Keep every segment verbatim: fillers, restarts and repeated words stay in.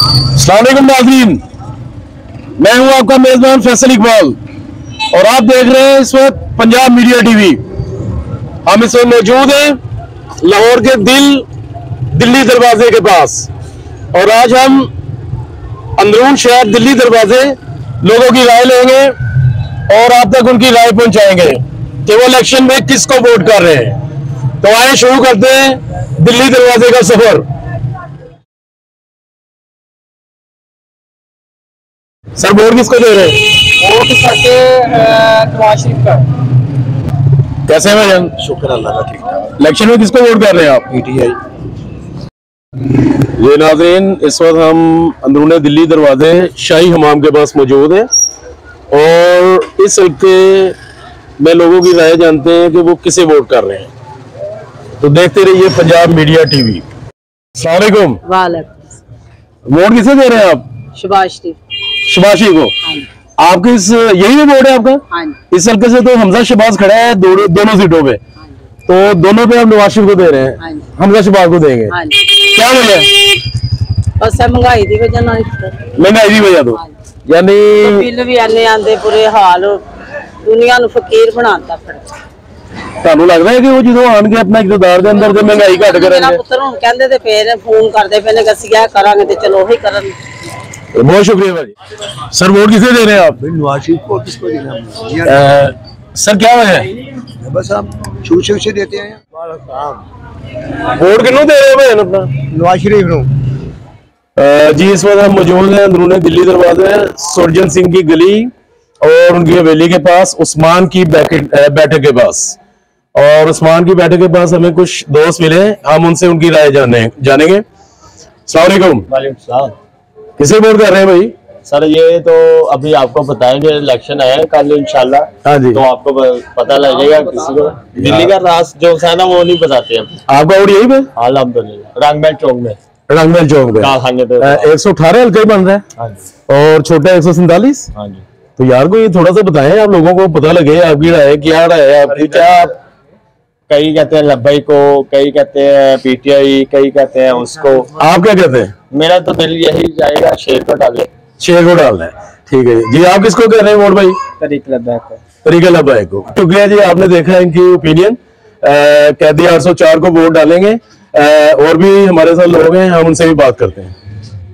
अस्सलाम वालेकुम नाज़रीन, मैं हूं आपका मेजबान फैसल इकबाल और आप देख रहे हैं इस वक्त पंजाब मीडिया टीवी। हम इस वक्त मौजूद हैं लाहौर के दिल दिल्ली दरवाजे के पास और आज हम अंदरून शहर दिल्ली दरवाजे लोगों की राय लेंगे और आप तक उनकी राय पहुंचाएंगे कि वो इलेक्शन में किसको वोट कर रहे हैं। तो आइए शुरू करते हैं दिल्ली दरवाजे का सफर। सर वोट किसको दे रहे हैं? वोट करके नवाज शरीफ का। कैसे हैं भाईजान? शुक्र अल्लाह का, ठीक ठाक। इलेक्शन में किसको वोट कर रहे हैं आप? पीटीआई। ये नाज़रीन, इस वक्त हम अंदरूनी दिल्ली दरवाजे शाही हमाम के पास मौजूद हैं और इस हल्के में लोगों की राय जानते हैं कि वो किसे वोट कर रहे हैं। तो देखते रहिए पंजाब मीडिया टीवी। अस्सलाम वालेकुम। वालेकुम। वोट किसे दे रहे हैं आप? शबाश शरीफ। शबाशी को? हाँ। आपके इस यही में वोट है आपका? हाँ। इस हल्के से तो हमजा शबाज खड़ा है दो, दोनों सीटों पे। हाँ। तो दोनों पे आप नवाज शरीफ को दे रहे हैं? हाँ। हमजा शबाज को देंगे? हाँ। क्या वजह? बस महंगाई की वजह ना। महंगाई की वजह तो यानी बिल भी आने आंदे बुरे हाल, दुनिया ਨੂੰ फकीर बनाता फिर। ਤੁਹਾਨੂੰ ਲੱਗਦਾ ਹੈ ਕਿ ਉਹ ਜਦੋਂ ਆਣਗੇ ਆਪਣਾ ਇਕਤਦਾਰ ਦੇ ਅੰਦਰ ਤੇ ਮਹਿੰਗਾਈ ਘਟ ਕਰਨਗੇ? ਮੇਰਾ ਪੁੱਤਰ ਹੁਣ ਕਹਿੰਦੇ ਤੇ ਫੇਰ ਫੋਨ ਕਰਦੇ ਪਏ ਨੇ ਕਿ ਅਸੀਂ ਇਹ ਕਰਾਂਗੇ ਤੇ ਚਲੋ ਉਹੀ ਕਰਨ। बहुत शुक्रिया भाई। सर वोट किसे दे रहे हैं आप? नवाज शरीफ को किसको देना है? सर क्या है? बस हम शुरू शुरू से देते हैं। वोट किन्नू दे रहे हो अपना? नवाज शरीफ नो। जी इस वक्त हम मौजूद हैं अंदरूनी दिल्ली दरवाजे सुरजन सिंह की गली और उनकी हवेली के पास उस्मान की बैठक के पास। और उस्मान की बैठक के पास हमें कुछ दोस्त मिले, हम उनसे उनकी राय जाने जानेंगे। अस्सलाम वालेकुम। वालेकुम सलाम। किसे वोट कर रहे हैं भाई? सर ये तो अभी आपको बताएंगे, इलेक्शन है कल इंशाल्लाह। हाँ जी। तो आपको पता लगेगा किसी को। दिल्ली का रास जो है ना वो नहीं बताते हैं। आपका वोट यही पे? अल्हम्दुलिल्लाह रंगमहल चौक में। रंगमहल चौक पे एक सौ अठारह हल्के बन रहा है। हाँ जी। और छोटा एक सौ सैतालीस। हाँ जी। तो यार को ये थोड़ा सा बताएं, आप लोगों को पता लगे आपकी राय क्या राय है आपकी। क्या कई कहते हैं लब्बई को, कई कहते हैं पीटीआई, कई कहते हैं उसको। आप क्या कहते हैं? मेरा तो दिल यही जाएगा शेर को डाले। शेर को डालना है, ठीक है जी। आप किसको कह रहे हैं वोट भाई? तरीक लब्बैक को। तरीक लब्बैक को। शुक्रिया जी, आपने देखा इनकी ओपिनियन। कैदी आठ सौ चार को वोट डालेंगे। आ, और भी हमारे साथ लोग हैं, हम उनसे भी बात करते हैं।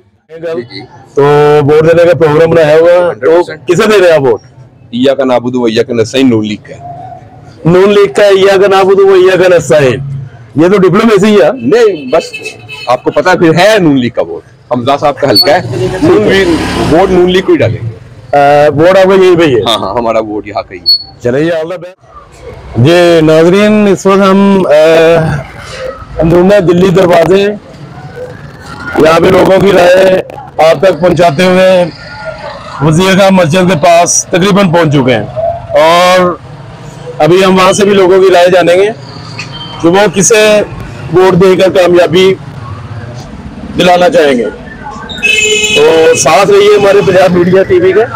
तो वोट देने का प्रोग्राम बनाया हुआ, तो किसे दे रहे हैं आप वोट? इया का नाबुदु वैया का नस्ताइन नून लीग का। नून लीग का इया का नाबुदु वैया का नस्ताइन, ये तो डिप्लोमेसी है। नहीं बस आपको पता फिर है नून लीग का वोट हमजा साहब का हल्का है। नून वोट नून लीग को ही डालेंगे। वोट आपका यही पे है? हाँ हाँ हमारा वोट यहाँ का ही है। चलिए अल्लाह बेहतर। जी नाजरीन, इस वक्त हम अंदरूनी दिल्ली दरवाजे यहाँ पे लोगों की राय आप तक पहुंचाते हुए वजीर खान मस्जिद के पास तकरीबन पहुंच चुके हैं और अभी हम वहां से भी लोगों की राय जानेंगे कि वो किसे वोट देकर कामयाबी दिलाना चाहेंगे। तो साथ रहिए हमारे पंजाब मीडिया टीवी के।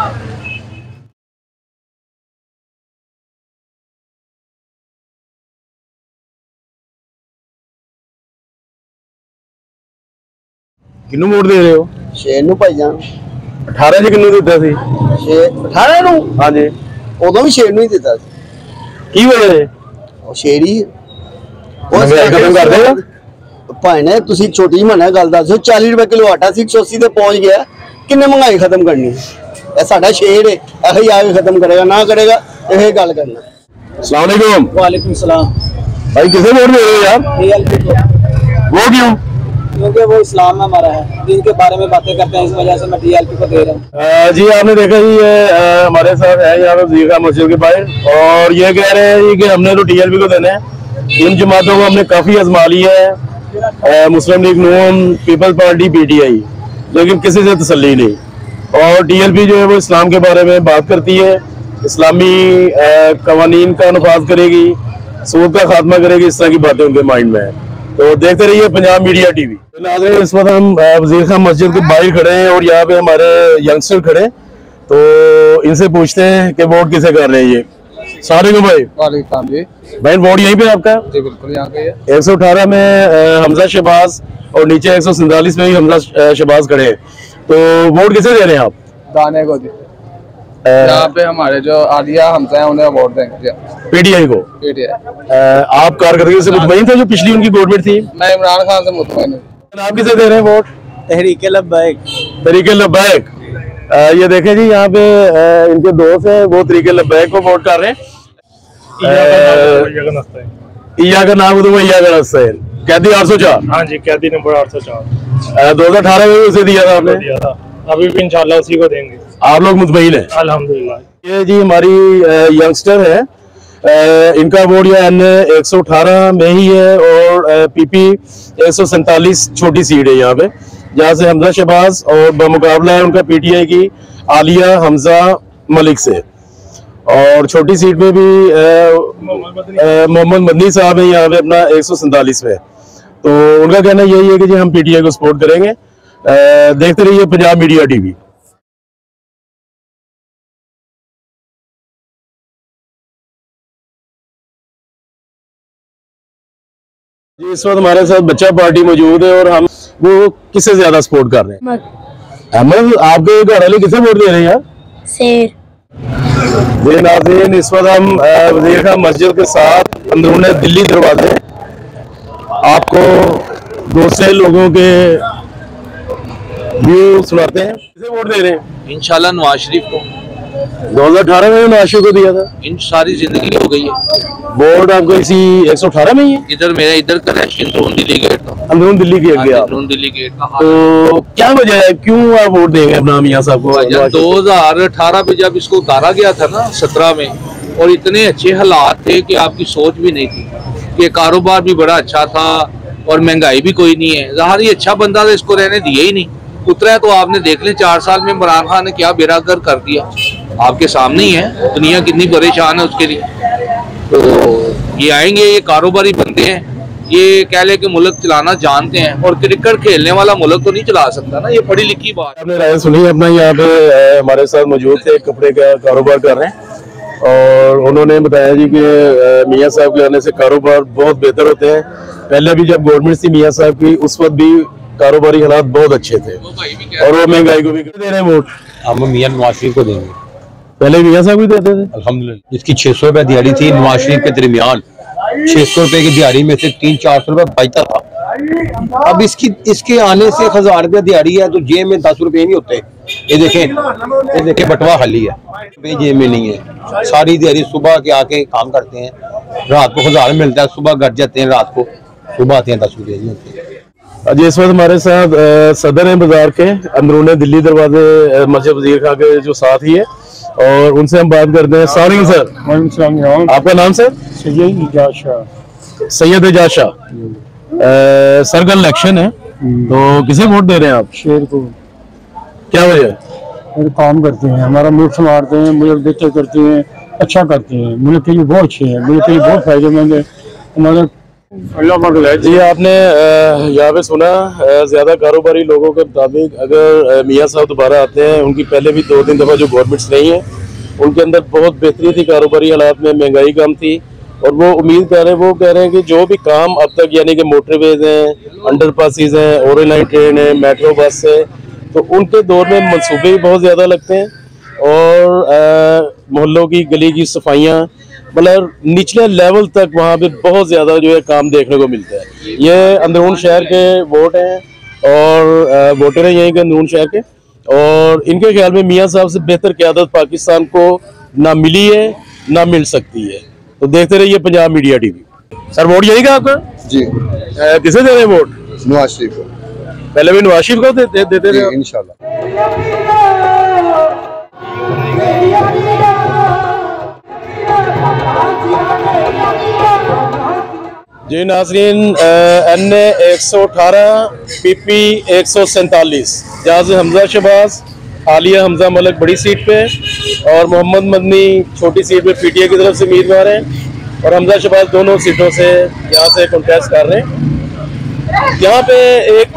किन्नू वोट दे रहे हो? शेर नु भाईजान। अठारह च किन्नू दिता सी? शेर अठारह नु। हाँ जी। उदों भी शेर नु ही दिता सी। की वजह है? ਉਹ ਸ਼ੇਰੀ ਉਹ ਖਤਮ ਕਰ ਦੇਗਾ ਭਾਈ ਨੇ। ਤੁਸੀਂ ਛੋਟੀ ਜਿਹੀ ਮਨਾ ਗੱਲ ਦੱਸੋ, ਚਾਲੀ ਰੁਪਏ ਕਿਲੋ ਆਟਾ ਸੀ, ਇੱਕ ਸੌ अस्सी ਤੇ ਪਹੁੰਚ ਗਿਆ। ਕਿੰਨੇ ਮਹਿੰਗਾਈ ਖਤਮ ਕਰਨੀ? ਇਹ ਸਾਡਾ ਸ਼ੇਰ ਹੈ, ਇਹੀ ਆ ਕੇ ਖਤਮ ਕਰੇਗਾ, ਨਾ ਕਰੇਗਾ ਇਹ ਗੱਲ ਕਰਨਾ। अस्सलाम वालेकुम। वालेकुम सलाम। भाई किसे वोट दे रहे हो यार? टीएलपी को। वो क्यों? क्योंकि वो इस्लाम में हमारा है, दिन के बारे में बातें करते हैं, इस वजह से मैं टीएलपी को दे रहा हूँ। जी आपने देखा ही है, हमारे साथ है यहाँ पे वजीर खान मस्जिद के बाहर और ये कह रहे हैं कि हमने तो टीएलपी को देना है। इन जमातों को हमने काफी आजमा लिया है, Muslim league Noon, peoples party, PTI, लेकिन किसी से तसल्ली नहीं। और टीएलपी जो है वो इस्लाम के बारे में बात करती है, इस्लामी कवानीन का नफाज करेगी, सूद का खात्मा करेगी, इस तरह की बातें उनके माइंड में है। तो देखते रहिए पंजाब मीडिया टीवी। नाज़रीन, इस वक्त हम वजीर खान मस्जिद के बाहर खड़े हैं और यहाँ पे हमारे यंगस्टर खड़े, तो इनसे पूछते हैं कि वोट किसे कर रहे हैं ये। सलाम भाई। वालेकुम जी। भाई वोट यहीं पे आपका? जी बिल्कुल यहाँ पे है। एक सौ अठारह में अ, हमजा शहबाज और नीचे एक सौ सैंतालीस में भी हमजा अ, शहबाज खड़े हैं, तो वोट किसे दे रहे हैं आप? दाने को जी। अ, यहाँ पे हमारे जो आलिया हमजा है उन्हें वोट देंगे। पीटीआई को? पीटीआई। अ, आप कारकर्दगी से मुतमईन थे जो पिछली उनकी गवर्नमेंट थी? मैं इमरान खान से मुतमईन हूँ। आप किसे दे रहे हैं वोट? तहरीक लब्बैक। तरीके लब्बैक। अ, ये देखें जी, यहाँ पे अ, इनके दोस्त हैं, वो तरीके लब्बैक को वोट कर रहे हैं। इया का नाम तो इया का नस्ताइन कैदी आठ सौ चार। हाँ जी, कैदी नंबर आठ सौ चार दो हजार अठारह में भी उसे दिया था आपने? दिया था, अभी भी इंशाल्लाह उसी को देंगे। आप लोग मुतमईन हैं? अल्हम्दुलिल्लाह। ये जी हमारी यंगस्टर है, अ, इनका वोट ये एन एक सौ अठारह में ही है और पीपी एक सौ सैंतालीस छोटी सीट है यहाँ पे, जहाँ से हमजा शहबाज और बमुकाबला है उनका पीटीआई की आलिया हमजा मलिक से, और छोटी सीट में भी मोहम्मद मदनी साहब है यहाँ पे अपना एक सौ सैंतालीस में। तो उनका कहना यही है कि जी हम पीटीआई को सपोर्ट करेंगे। अ, देखते रहिए पंजाब मीडिया टीवी। जी इस वक्त हमारे साथ बच्चा पार्टी मौजूद है और हम वो किससे ज्यादा सपोर्ट कर रहे हैं? अहमद, आपके घर वाले किसे वोट दे रहे हैं यार? शेर। जी नाज़रीन, इस वक्त हम वज़ीर खान मस्जिद के साथ अंदरूनी दिल्ली दरवाजे आपको दूसरे लोगों के व्यू सुनाते हैं। किसे वोट दे रहे हैं? इंशाल्लाह नवाज शरीफ को। दो हजार अठारह में नवाज शरीफ को दिया था, इन सारी जिंदगी हो गई है। वोट आपको इसी एक सौ अठारह में ही है? इधर मेरा इधर कनेक्शन अंदरून दिल्ली गेट का। अंदरून दिल्ली गेट गया? अंदरून दिल्ली गेट का। तो क्या वजह है, क्यों आप वोट देंगे अपना मियां साहब को? दो हजार अठारह में जब इसको उतारा गया था ना सत्रह में, और इतने अच्छे हालात थे कि आपकी सोच भी नहीं थी, कि कारोबार भी बड़ा अच्छा था और महंगाई भी कोई नहीं है। ज़ाहिर ही अच्छा बंदा था, इसको रहने दिया ही नहीं। उतरा तो आपने देख लें चार साल में इमरान खान ने क्या बेरागर कर दिया, आपके सामने ही है। दुनिया कितनी परेशान है उसके लिए। तो ये आएंगे, ये कारोबारी बंदे हैं, ये कह ले कि मुल्क चलाना जानते हैं, और क्रिकेट खेलने वाला मुल्क तो नहीं चला सकता ना, ये पढ़ी लिखी बात। आपने राय सुनी अपना, यहाँ पे हमारे साथ मौजूद थे, कपड़े का कारोबार कर रहे हैं, और उन्होंने बताया जी कि मियाँ साहब के आने से कारोबार बहुत बेहतर होते हैं। पहले भी जब गवर्नमेंट थी मियाँ साहब की, उस वक्त भी कारोबारी हालात बहुत अच्छे थे, और वो महंगाई को भी दे रहे हैं वोट। हम मियाँ नवाज शरीफ को देंगे। पहले मियाँ साहब भी देते थे? अल्हम्दुलिल्लाह। इसकी छह सौ रुपए दिहाड़ी थी, नवाज शरीफ के दरमियान छह सौ रुपए की दिहाड़ी में से तीन चार सौ रुपए बचता था। अब इसकी इसके आने से हजार रुपया दिहाड़ी है, तो जेब में दस रुपए नहीं होते। ये देखें, ये देखें बटवा खाली है, जेब में नहीं है। सारी दिहाड़ी सुबह के आके काम करते हैं, रात को हजार मिलता है, सुबह घर जाते हैं, रात को सुबह आते हैं, दस रुपये नहीं होते। जी इस वक्त हमारे साथ सदर है बाजार के, अंदरूनी दिल्ली दरवाजे मस्जिद वज़ीर खान के जो साथ ही है, और उनसे हम बात करते हैं। सलाम सर, आपका नाम सर? सैयद एजाज शाह। सैयद एजाज शाह। सर कल इलेक्शन है, तो किसे वोट दे रहे हैं आप? शेर को। क्या वजह? काम करते हैं, हमारा मुल्क संभालते हैं, मुल्क बेहतर करते हैं, अच्छा करते हैं, मुल्क के लिए बहुत अच्छे हैं, मुल्क के लिए बहुत फायदेमंद है हमारा। जी आपने यहाँ पे सुना, ज्यादा कारोबारी लोगों के मुताबिक अगर मियाँ साहब दोबारा आते हैं, उनकी पहले भी दो तीन दफा जो गवर्नमेंट्स रही हैं उनके अंदर बहुत बेहतरी थी, कारोबारी हालात में महंगाई कम थी, और वो उम्मीद कर रहे हैं, वो कह रहे हैं कि जो भी काम अब तक, यानी कि मोटरवेज हैं, अंडर पासिस हैं, ओरेंज लाइन ट्रेन है, मेट्रो बस है, तो उनके दौर में मनसूबे भी बहुत ज्यादा लगते हैं, और मोहल्लों की गली की सफाइयाँ, मतलब निचले लेवल तक वहाँ पे बहुत ज्यादा जो है काम देखने को मिलता है। ये अंदरून शहर के वोट हैं, और वोटर हैं यहीं के अंदरून शहर के, और इनके ख्याल में मियाँ साहब से बेहतर क़यादत पाकिस्तान को ना मिली है ना मिल सकती है। तो देखते रहिए Punjab media TV. Sir vote यही का आपका? जी। आ, किसे दे रहे हैं वोट? नवाज शरीफ को। पहले भी नवाज शरीफ को देते दे, दे, दे इंशाल्लाह। जी नाज़रीन, एन ए एक सौ अठारह पी पी एक सौ सैंतालीस, जहाँ से हमजा शहबाज, आलिया हमजा मलिक बड़ी सीट पे, और मोहम्मद मदनी छोटी सीट पे पीटीआई की तरफ से उम्मीदवार हैं, और हमजा शहबाज दोनों सीटों से यहाँ से कंटेस्ट कर रहे हैं। यहाँ पे एक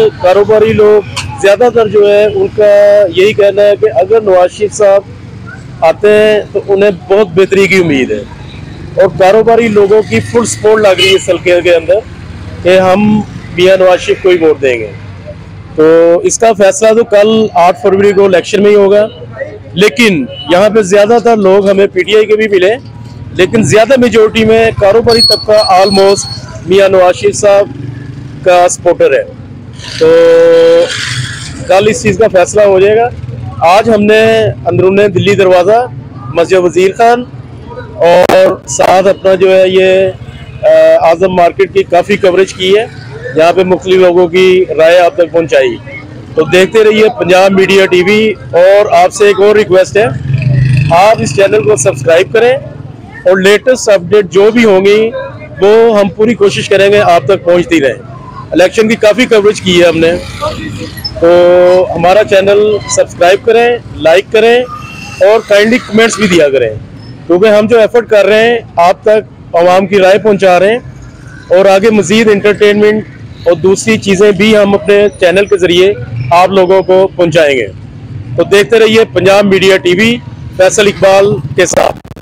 कारोबारी लोग ज़्यादातर जो है उनका यही कहना है कि अगर नवाज शरीफ साहब आते हैं तो उन्हें बहुत बेहतरी की उम्मीद है और कारोबारी लोगों की फुल सपोर्ट लग रही है इस हल्के के अंदर कि हम मियां नवाज शरीफ को ही वोट देंगे। तो इसका फैसला तो कल आठ फरवरी को इलेक्शन में ही होगा, लेकिन यहाँ पे ज़्यादातर लोग हमें पीटीआई के भी मिले, लेकिन ज़्यादा मेजोरिटी में कारोबारी तबका ऑलमोस्ट मियां नवाज शरीफ साहब का सपोर्टर है। तो कल इस चीज़ का फैसला हो जाएगा। आज हमने अंदरूने दिल्ली दरवाज़ा, मस्जिद वजीर खान और साथ अपना जो है ये आज़म मार्केट की काफ़ी कवरेज की है, यहाँ पे मुख्तलिफ लोगों की राय आप तक पहुँचाई। तो देखते रहिए पंजाब मीडिया टीवी। और आपसे एक और रिक्वेस्ट है, आप इस चैनल को सब्सक्राइब करें और लेटेस्ट अपडेट जो भी होंगी वो हम पूरी कोशिश करेंगे आप तक पहुँचती रहे। इलेक्शन की काफ़ी कवरेज की है हमने, तो हमारा चैनल सब्सक्राइब करें, लाइक करें और काइंडली कमेंट्स भी दिया करें, क्योंकि हम जो एफर्ट कर रहे हैं आप तक आवाम की राय पहुंचा रहे हैं और आगे मज़ीद एंटरटेनमेंट और दूसरी चीज़ें भी हम अपने चैनल के ज़रिए आप लोगों को पहुंचाएंगे। तो देखते रहिए पंजाब मीडिया टीवी फैसल इकबाल के साथ।